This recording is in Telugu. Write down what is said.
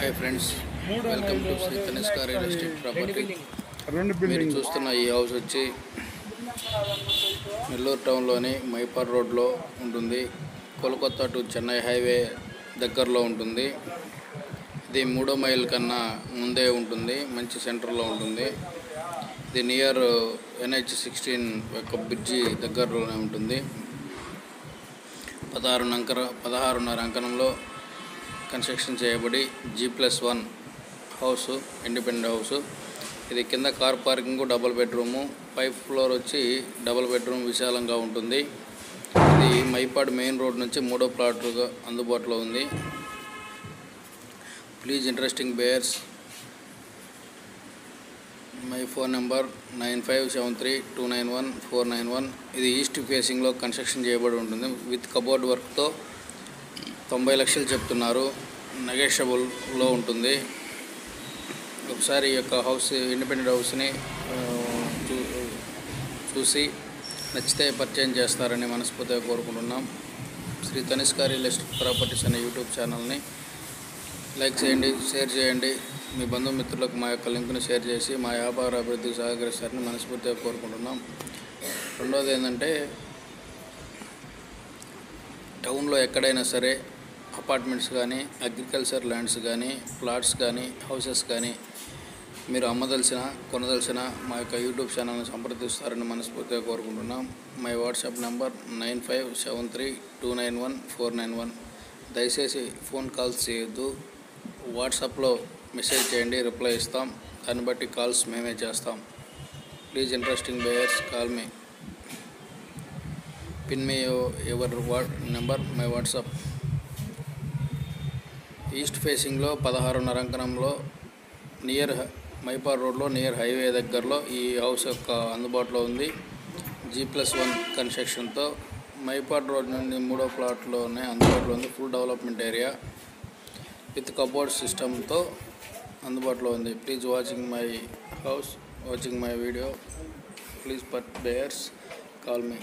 Hi friends, welcome to Shri Tanishka real estate property. మీరు చూస్తున్న ఈ హౌస్ వచ్చి నెల్లూరు టౌన్లోని మైపాడ్ రోడ్లో ఉంటుంది. కోల్కతా టు చెన్నై హైవే దగ్గరలో ఉంటుంది. ఇది 3వ మైల్ కన్నా ముందే ఉంటుంది, మంచి సెంటర్లో ఉంటుంది. ఇది నియర్ NH16 యొక్క బ్రిడ్జి దగ్గరలోనే ఉంటుంది. 16.5 అంకణంలో కన్స్ట్రక్షన్ చేయబడి G+1 హౌస్, ఇండిపెండెంట్ హౌస్. ఇది కింద car parking, double bedroom, 5th floor వచ్చి డబుల్ బెడ్రూమ్ విశాలంగా ఉంటుంది. ఇది మైపాడ్ మెయిన్ రోడ్ నుంచి 3వ ప్లాట్గా అందుబాటులో ఉంది. Please interesting buyers. My phone number 9573291491. ఇది ఈస్ట్ ఫేసింగ్లో కన్స్ట్రక్షన్ చేయబడి ఉంటుంది. విత్ కబోర్డ్ వర్క్తో 90 లక్షలు చెప్తున్నారు. నెగోషియబుల్లో ఉంటుంది. ఒకసారి ఈ యొక్క హౌస్, ఇండిపెండెంట్ హౌస్ని చూసి నచ్చితే పర్చేజ్ చేస్తారని మనస్ఫూర్తిగా కోరుకుంటున్నాం. Shri Tanishka real estate properties అనే యూట్యూబ్ ఛానల్ని లైక్ చేయండి, షేర్ చేయండి. మీ బంధుమిత్రులకు మా యొక్క లింక్ను షేర్ చేసి మా వ్యాపార అభివృద్ధికి సహకరిస్తారని మనస్ఫూర్తిగా కోరుకుంటున్నాం. రెండోది ఏంటంటే, టౌన్లో ఎక్కడైనా సరే అపార్ట్మెంట్స్ కానీ, అగ్రికల్చర్ ల్యాండ్స్ కానీ, ప్లాట్స్ కానీ, హౌసెస్ కానీ మీరు అమ్మదలిసిన, కొనదలిసిన మా యొక్క యూట్యూబ్ ఛానల్ని సంప్రదిస్తారని మనస్ఫూర్తిగా కోరుకుంటున్నాం. My WhatsApp number 9573291491. దయచేసి ఫోన్ కాల్స్ చేయొద్దు. వాట్సాప్లో మెసేజ్ చేయండి, రిప్లై ఇస్తాం. దాన్ని బట్టి కాల్స్ మేమే చేస్తాం. Please interesting buyers call me. Pin me your number, my WhatsApp. East ఫేసింగ్లో 16.5 అంకణంలో నియర్ మైపాడ్ రోడ్లో నియర్ హైవే దగ్గరలో ఈ హౌస్ యొక్క అందుబాటులో ఉంది. G+1 కన్స్ట్రక్షన్తో మైపాడ్ రోడ్ నుండి 3వ ప్లాట్లోనే అందుబాటులో ఉంది. Full development area with cupboard సిస్టమ్తో అందుబాటులో ఉంది. Please watching my house, watching my video. Please buyers call me.